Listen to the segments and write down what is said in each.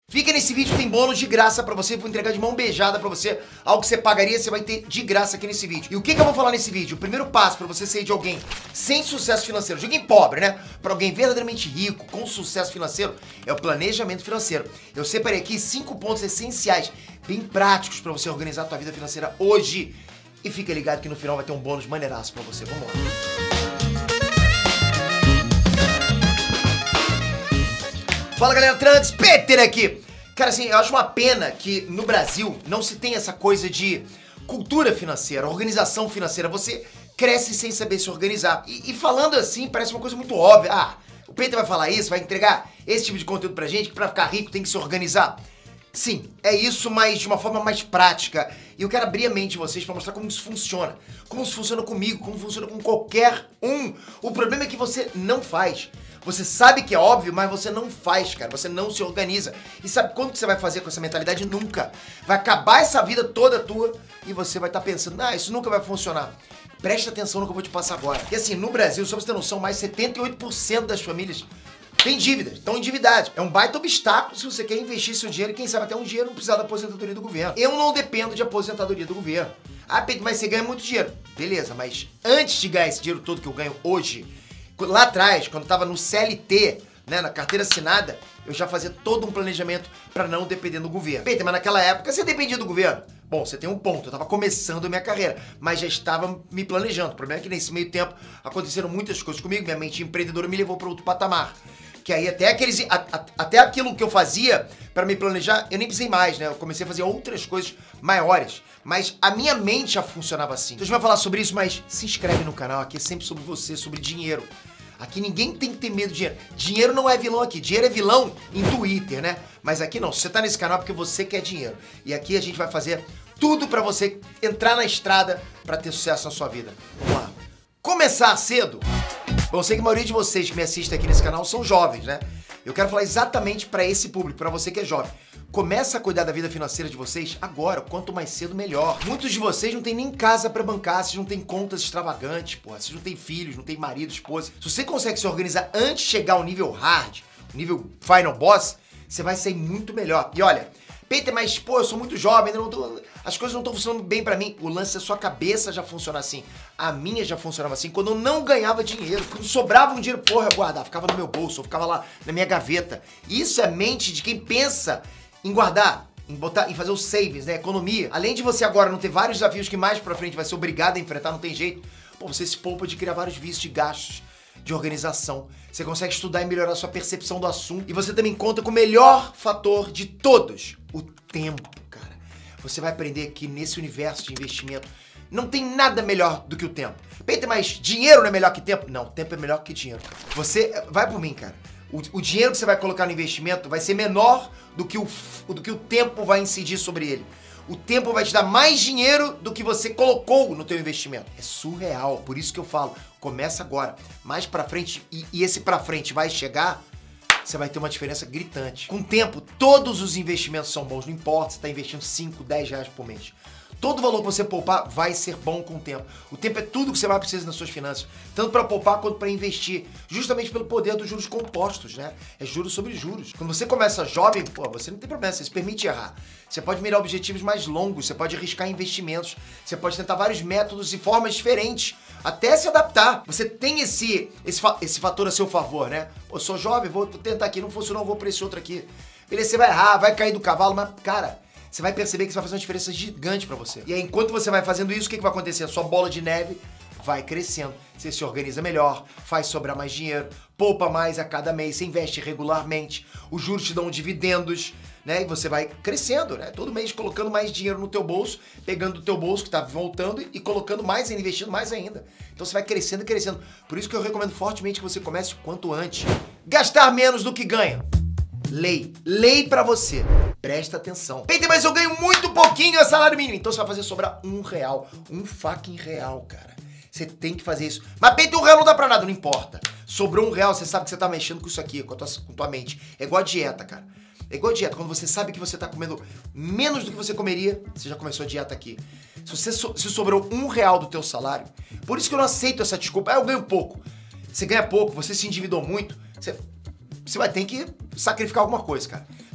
Fica nesse vídeo, tem bônus de graça pra você, vou entregar de mão beijada pra você. Algo que você pagaria, você vai ter de graça aqui nesse vídeo. E o que eu vou falar nesse vídeo? O primeiro passo pra você sair de alguém sem sucesso financeiro, de alguém pobre, né? Pra alguém verdadeiramente rico, com sucesso financeiro, é o planejamento financeiro. Eu separei aqui 5 pontos essenciais, bem práticos pra você organizar a tua vida financeira hoje. E fica ligado que no final vai ter um bônus maneiraço pra você. Vamos lá. Fala galera, Trunks, Peter aqui. Cara, assim, eu acho uma pena que no Brasil não se tem essa coisa de cultura financeira, organização financeira. Você cresce sem saber se organizar. E falando assim, parece uma coisa muito óbvia. Ah, o Peter vai falar isso, vai entregar esse tipo de conteúdo pra gente, que pra ficar rico tem que se organizar. Sim, é isso, mas de uma forma mais prática. E eu quero abrir a mente de vocês pra mostrar como isso funciona. Como isso funciona comigo, como funciona com qualquer um. O problema é que você não faz. Você sabe que é óbvio, mas você não faz, cara. Você não se organiza. E sabe quando que você vai fazer com essa mentalidade? Nunca. Vai acabar essa vida toda tua e você vai estar pensando, ah, isso nunca vai funcionar. Presta atenção no que eu vou te passar agora. E assim, no Brasil, só pra você ter noção, mais 78% das famílias têm dívidas, estão endividadas. É um baita obstáculo se você quer investir seu dinheiro e quem sabe até um dinheiro não precisar da aposentadoria do governo. Eu não dependo de aposentadoria do governo. Ah, Pedro, mas você ganha muito dinheiro. Beleza, mas antes de ganhar esse dinheiro todo que eu ganho hoje, lá atrás, quando eu tava no CLT, né, na carteira assinada, eu já fazia todo um planejamento pra não depender do governo. Peter, mas naquela época você dependia do governo? Bom, você tem um ponto, eu tava começando a minha carreira, mas já estava me planejando. O problema é que nesse meio tempo aconteceram muitas coisas comigo, minha mente empreendedora me levou pra outro patamar. Que aí até aquilo que eu fazia pra me planejar, eu nem precisei mais, né? Eu comecei a fazer outras coisas maiores. Mas a minha mente já funcionava assim. Então a gente vai falar sobre isso, mas se inscreve no canal, aqui é sempre sobre você, sobre dinheiro. Aqui ninguém tem que ter medo de dinheiro. Dinheiro não é vilão aqui. Dinheiro é vilão em Twitter, né? Mas aqui não. Se você tá nesse canal é porque você quer dinheiro. E aqui a gente vai fazer tudo pra você entrar na estrada pra ter sucesso na sua vida. Vamos lá. Começar cedo. Bom, eu sei que a maioria de vocês que me assistem aqui nesse canal são jovens, né? Eu quero falar exatamente pra esse público, pra você que é jovem. Começa a cuidar da vida financeira de vocês agora, quanto mais cedo melhor. Muitos de vocês não têm nem casa pra bancar, vocês não têm contas extravagantes, porra, vocês não têm filhos, não têm marido, esposa. Se você consegue se organizar antes de chegar ao nível hard, o nível final boss, você vai sair muito melhor. E olha, Peter, mas pô, eu sou muito jovem, ainda não tô, as coisas não estão funcionando bem pra mim. O lance é sua cabeça já funciona assim. A minha já funcionava assim quando eu não ganhava dinheiro. Quando sobrava um dinheiro, porra, eu guardava, ficava no meu bolso, eu ficava lá na minha gaveta. Isso é mente de quem pensa em guardar, em fazer os savings, né, economia. Além de você agora não ter vários desafios que mais pra frente vai ser obrigado a enfrentar, não tem jeito. Pô, você se poupa de criar vários vícios de gastos, de organização. Você consegue estudar e melhorar a sua percepção do assunto. E você também conta com o melhor fator de todos, o tempo, cara. Você vai aprender que nesse universo de investimento não tem nada melhor do que o tempo. Peter, mas dinheiro não é melhor que tempo? Não, tempo é melhor que dinheiro. Você, vai por mim, cara. O dinheiro que você vai colocar no investimento vai ser menor do que o tempo vai incidir sobre ele. O tempo vai te dar mais dinheiro do que você colocou no teu investimento. É surreal, por isso que eu falo, começa agora. Mais pra frente, e esse pra frente vai chegar, você vai ter uma diferença gritante. Com o tempo, todos os investimentos são bons, não importa se tá investindo 5, 10 reais por mês. Todo valor que você poupar vai ser bom com o tempo. O tempo é tudo que você vai precisar nas suas finanças, tanto para poupar quanto para investir, justamente pelo poder dos juros compostos, né? É juros sobre juros. Quando você começa jovem, pô, você não tem problema, você se permite errar. Você pode mirar objetivos mais longos, você pode arriscar investimentos, você pode tentar vários métodos e formas diferentes, até se adaptar. Você tem esse fator a seu favor, né? Pô, sou jovem, vou tentar aqui, não funcionou, vou para esse outro aqui. Beleza, você vai errar, vai cair do cavalo, mas, cara, você vai perceber que isso vai fazer uma diferença gigante pra você. E aí, enquanto você vai fazendo isso, o que vai acontecer? A sua bola de neve vai crescendo. Você se organiza melhor, faz sobrar mais dinheiro, poupa mais a cada mês, você investe regularmente, os juros te dão dividendos, né? E você vai crescendo, né? Todo mês colocando mais dinheiro no teu bolso, pegando do teu bolso que tá voltando e colocando mais ainda, investindo mais ainda. Então você vai crescendo e crescendo. Por isso que eu recomendo fortemente que você comece o quanto antes. Gastar menos do que ganha. Lei pra você. Presta atenção. Peter, mas eu ganho muito pouquinho a salário mínimo. Então você vai fazer sobrar R$1. Um fucking real, cara. Você tem que fazer isso. Mas Peter, R$1 não dá pra nada, não importa. Sobrou R$1, você sabe que você tá mexendo com isso aqui, com tua mente. É igual a dieta, cara. É igual a dieta. Quando você sabe que você tá comendo menos do que você comeria, você já começou a dieta aqui. Se sobrou R$1 do teu salário, por isso que eu não aceito essa desculpa. Ah, eu ganho pouco. Você ganha pouco, você se endividou muito, você vai ter que sacrificar alguma coisa, cara.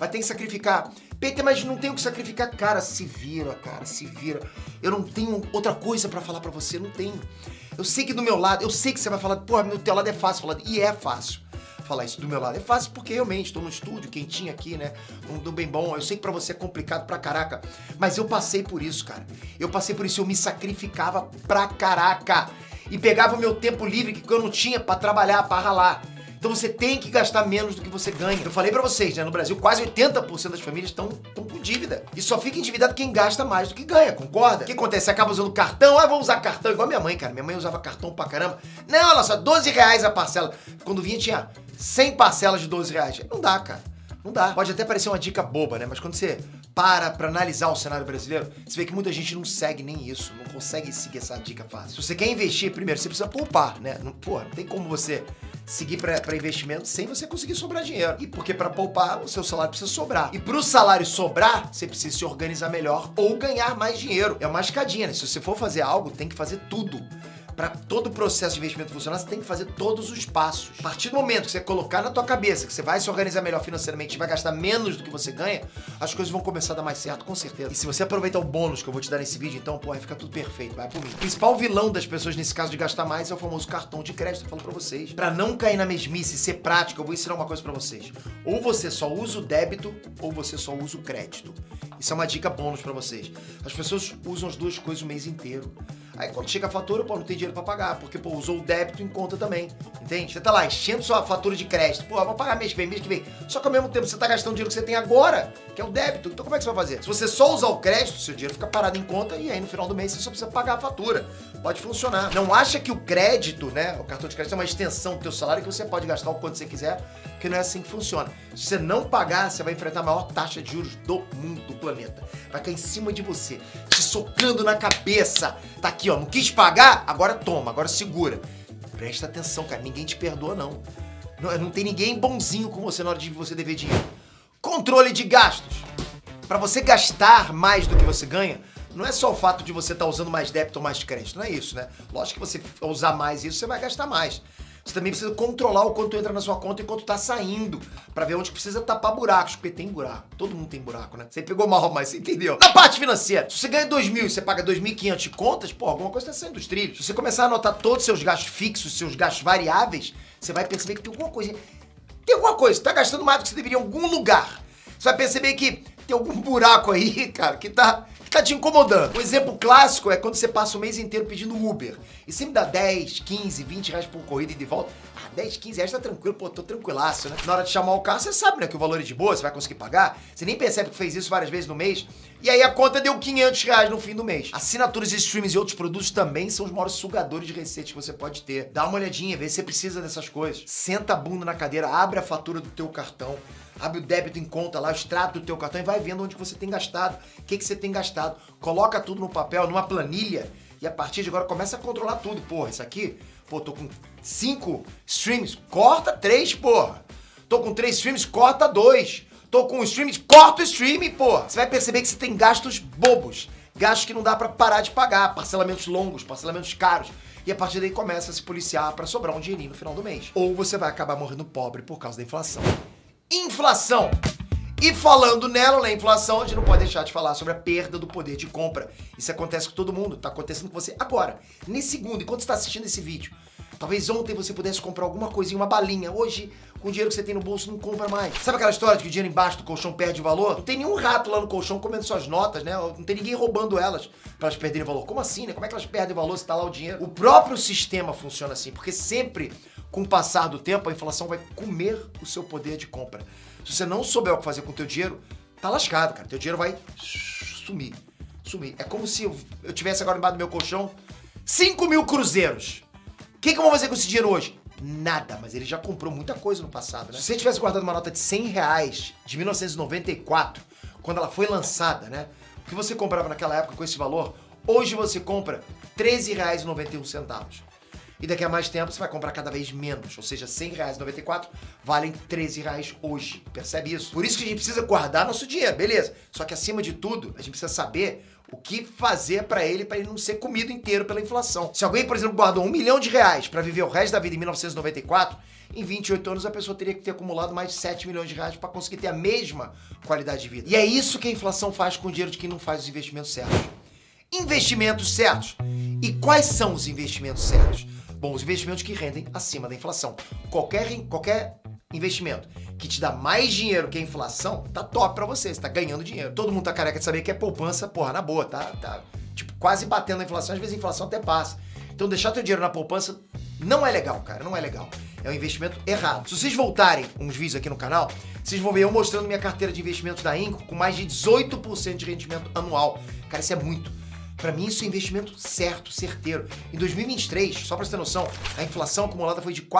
vai ter que sacrificar. Peter, mas não tem o que sacrificar. Cara, se vira, cara, se vira. Eu não tenho outra coisa pra falar pra você, não tenho. Eu sei que do meu lado, eu sei que você vai falar, porra, no teu lado é fácil falar, e é fácil falar isso do meu lado. É fácil porque realmente tô no estúdio, quentinho aqui, né? Do bem bom. Eu sei que pra você é complicado pra caraca, mas eu passei por isso, cara. Eu passei por isso, eu me sacrificava pra caraca. E pegava o meu tempo livre que eu não tinha pra trabalhar, pra ralar. Então você tem que gastar menos do que você ganha. Eu falei pra vocês, né? No Brasil, quase 80% das famílias estão com dívida. E só fica endividado quem gasta mais do que ganha, concorda? O que acontece? Você acaba usando cartão, vou usar cartão igual minha mãe, cara. Minha mãe usava cartão pra caramba. Não, olha só, 12 reais a parcela. Quando vinha, tinha 100 parcelas de 12 reais. Não dá, cara. Não dá. Pode até parecer uma dica boba, né? Mas quando você pra analisar o cenário brasileiro, você vê que muita gente não segue nem isso, não consegue seguir essa dica fácil. Se você quer investir, primeiro, você precisa poupar, né? Não tem como você seguir pra investimento sem você conseguir sobrar dinheiro. E porque pra poupar, o seu salário precisa sobrar. E pro salário sobrar, você precisa se organizar melhor ou ganhar mais dinheiro. É uma escadinha, né? Se você for fazer algo, tem que fazer tudo. Para todo o processo de investimento funcionar, você tem que fazer todos os passos. A partir do momento que você colocar na tua cabeça que você vai se organizar melhor financeiramente e vai gastar menos do que você ganha, as coisas vão começar a dar mais certo, com certeza. E se você aproveitar o bônus que eu vou te dar nesse vídeo, então, pô, vai ficar tudo perfeito, vai por mim. O principal vilão das pessoas nesse caso de gastar mais é o famoso cartão de crédito, eu falo pra vocês. Pra não cair na mesmice e ser prático, eu vou ensinar uma coisa pra vocês. Ou você só usa o débito, ou você só usa o crédito. Isso é uma dica bônus pra vocês. As pessoas usam as duas coisas o mês inteiro. Aí quando chega a fatura, pô, não tem dinheiro pra pagar, porque, pô, usou o débito em conta também, entende? Você tá lá enchendo sua fatura de crédito, pô, vou pagar mês que vem. Só que ao mesmo tempo você tá gastando o dinheiro que você tem agora, que é o débito. Então como é que você vai fazer? Se você só usar o crédito, seu dinheiro fica parado em conta e aí no final do mês você só precisa pagar a fatura. Pode funcionar. Não acha que o crédito, né, o cartão de crédito é uma extensão do teu salário que você pode gastar o quanto você quiser, porque não é assim que funciona. Se você não pagar, você vai enfrentar a maior taxa de juros do mundo, do planeta. Vai cair em cima de você, te socando na cabeça. Tá aqui, ó, não quis pagar? Agora toma, agora segura. Presta atenção, cara, ninguém te perdoa, não. Não tem ninguém bonzinho com você na hora de você dever dinheiro. Controle de gastos. Pra você gastar mais do que você ganha, não é só o fato de você estar usando mais débito ou mais crédito, não é isso, né? Lógico que você usar mais isso, você vai gastar mais. Você também precisa controlar o quanto entra na sua conta e quanto tá saindo, pra ver onde precisa tapar buracos, porque tem buraco. Todo mundo tem buraco, né? Você pegou mal, mas você entendeu. Na parte financeira, se você ganha 2.000 e você paga 2.500 de contas, pô, alguma coisa tá saindo dos trilhos. Se você começar a anotar todos os seus gastos fixos, seus gastos variáveis, você vai perceber que tem alguma coisa. Tem alguma coisa, você tá gastando mais do que você deveria em algum lugar. Você vai perceber que tem algum buraco aí, cara, que tá te incomodando. Um exemplo clássico é quando você passa o mês inteiro pedindo Uber. E sempre dá 10, 15, 20 reais por corrida e de volta. 10, 15 reais tá tranquilo, pô, tô tranquilaço, né? Na hora de chamar o carro, você sabe, né, que o valor é de boa, você vai conseguir pagar. Você nem percebe que fez isso várias vezes no mês. E aí a conta deu 500 reais no fim do mês. Assinaturas de streams e outros produtos também são os maiores sugadores de receitas que você pode ter. Dá uma olhadinha, vê se você precisa dessas coisas. Senta a bunda na cadeira, abre a fatura do teu cartão. Abre o débito em conta lá, o extrato do teu cartão e vai vendo onde você tem gastado, o que você tem gastado. Coloca tudo no papel, numa planilha e a partir de agora começa a controlar tudo. Porra, isso aqui, pô, tô com 5 streams, corta 3, porra. Tô com 3 streams, corta 2. Tô com streams, corta o stream, porra. Você vai perceber que você tem gastos bobos, gastos que não dá pra parar de pagar, parcelamentos longos, parcelamentos caros. E a partir daí começa a se policiar pra sobrar um dinheirinho no final do mês. Ou você vai acabar morrendo pobre por causa da inflação. Inflação. E falando nela, na inflação, a gente não pode deixar de falar sobre a perda do poder de compra. Isso acontece com todo mundo, tá acontecendo com você agora, nesse segundo, enquanto você tá assistindo esse vídeo. Talvez ontem você pudesse comprar alguma coisinha, uma balinha. Hoje, com o dinheiro que você tem no bolso, não compra mais. Sabe aquela história de que o dinheiro embaixo do colchão perde valor? Não tem nenhum rato lá no colchão comendo suas notas, né? Não tem ninguém roubando elas pra elas perderem valor. Como assim, né? Como é que elas perdem valor se tá lá o dinheiro? O próprio sistema funciona assim, porque sempre, com o passar do tempo, a inflação vai comer o seu poder de compra. Se você não souber o que fazer com o teu dinheiro, tá lascado, cara. Teu dinheiro vai sumir. É como se eu tivesse agora embaixo do meu colchão 5.000 cruzeiros. O que eu vou fazer com esse dinheiro hoje? Nada, mas ele já comprou muita coisa no passado, né? Se você tivesse guardado uma nota de 100 reais de 1994, quando ela foi lançada, né? O que você comprava naquela época com esse valor, hoje você compra R$13,91. E daqui a mais tempo você vai comprar cada vez menos, ou seja, R$100,94 valem R$13 hoje, percebe isso? Por isso que a gente precisa guardar nosso dinheiro, beleza? Só que acima de tudo, a gente precisa saber O que fazer pra ele não ser comido inteiro pela inflação. Se alguém, por exemplo, guardou R$1 milhão pra viver o resto da vida em 1994, em 28 anos a pessoa teria que ter acumulado mais de R$7 milhões pra conseguir ter a mesma qualidade de vida. E é isso que a inflação faz com o dinheiro de quem não faz os investimentos certos. Investimentos certos. E quais são os investimentos certos? Bom, os investimentos que rendem acima da inflação. Qualquer investimento que te dá mais dinheiro que a inflação, tá top pra você tá ganhando dinheiro. Todo mundo tá careca de saber que é poupança, porra, na boa, tá tipo, quase batendo a inflação, às vezes a inflação até passa. Então deixar teu dinheiro na poupança não é legal, cara, não é legal. É um investimento errado. Se vocês voltarem uns vídeos aqui no canal, vocês vão ver eu mostrando minha carteira de investimentos da Inco com mais de 18% de rendimento anual. Cara, isso é muito. Pra mim, isso é investimento certo, certeiro. Em 2023, só pra você ter noção, a inflação acumulada foi de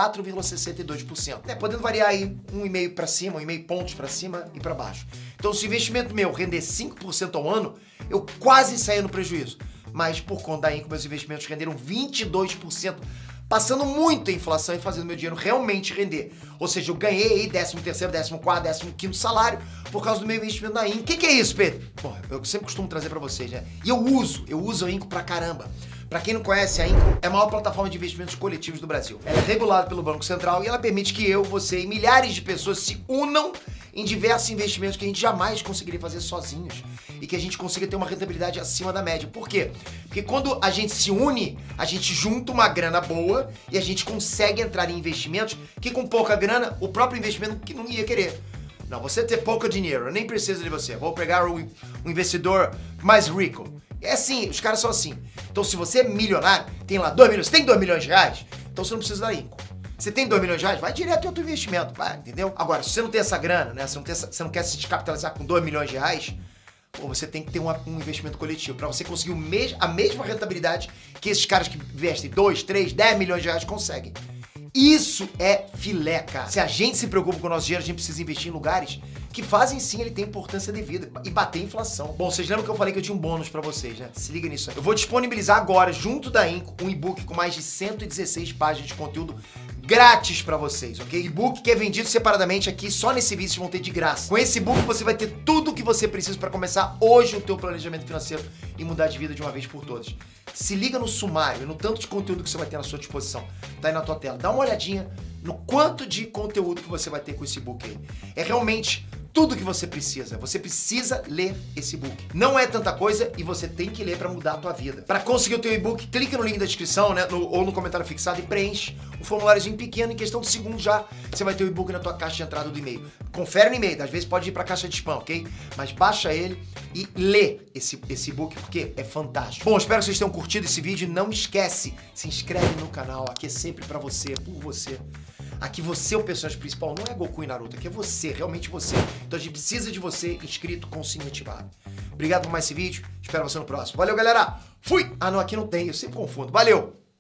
4,62%. Podendo variar aí 1,5 pra cima, 1,5 pontos pra cima e pra baixo. Então, se o investimento meu render 5% ao ano, eu quase saí no prejuízo. Mas por conta da Inco, meus investimentos renderam 22%, passando muito a inflação e fazendo meu dinheiro realmente render. Ou seja, eu ganhei aí 13º, 14º, 15º salário por causa do meu investimento na Inco. O que é isso, Pedro? Bom, eu sempre costumo trazer pra vocês, né? E eu uso a Inco pra caramba. Pra quem não conhece, a Inco é a maior plataforma de investimentos coletivos do Brasil. Ela é regulada pelo Banco Central e ela permite que eu, você e milhares de pessoas se unam em diversos investimentos que a gente jamais conseguiria fazer sozinhos e que a gente consiga ter uma rentabilidade acima da média. Por quê? Porque quando a gente se une, a gente junta uma grana boa e a gente consegue entrar em investimentos que com pouca grana, o próprio investimento que não ia querer. Não, você ter pouco dinheiro, eu nem preciso de você. Vou pegar um investidor mais rico. É assim, os caras são assim. Então se você é milionário, tem lá 2 milhões, você tem 2 milhões de reais, então você não precisa da Inco. Você tem 2 milhões de reais? Vai direto em outro investimento, vai, entendeu? Agora, se você não tem essa grana, né? Você não quer se descapitalizar com 2 milhões de reais, pô, você tem que ter um investimento coletivo para você conseguir a mesma rentabilidade que esses caras que investem 2, 3, 10 milhões de reais conseguem. Isso é filé, cara. Se a gente se preocupa com o nosso dinheiro, a gente precisa investir em lugares que fazem sim ele ter importância devida e bater a inflação. Bom, vocês lembram que eu falei que eu tinha um bônus pra vocês, né? Se liga nisso aí. Eu vou disponibilizar agora, junto da Inco, um e-book com mais de 116 páginas de conteúdo grátis pra vocês, ok? E-book que é vendido separadamente aqui, só nesse vídeo vocês vão ter de graça. Com esse e-book você vai ter tudo o que você precisa pra começar hoje o teu planejamento financeiro e mudar de vida de uma vez por todas. Se liga no sumário, no tanto de conteúdo que você vai ter na sua disposição. Tá aí na tua tela. Dá uma olhadinha no quanto de conteúdo que você vai ter com esse e-book aí. É realmente tudo que você precisa. Você precisa ler esse e-book. Não é tanta coisa e você tem que ler para mudar a tua vida. Para conseguir o teu e-book, clica no link da descrição, né, ou no comentário fixado e preenche o formuláriozinho pequeno. Em questão de segundos já você vai ter o e-book na tua caixa de entrada do e-mail. Confere no e-mail, às vezes pode ir para a caixa de spam, ok? Mas baixa ele e lê esse e-book porque é fantástico. Bom, espero que vocês tenham curtido esse vídeo. Não esquece, se inscreve no canal. Aqui é sempre para você, por você. Aqui você é o personagem principal, não é Goku e Naruto, aqui é você, realmente você. Então a gente precisa de você inscrito com o sininho ativado. Obrigado por mais esse vídeo, espero você no próximo. Valeu, galera! Fui! Ah, não, aqui não tem, eu sempre confundo. Valeu!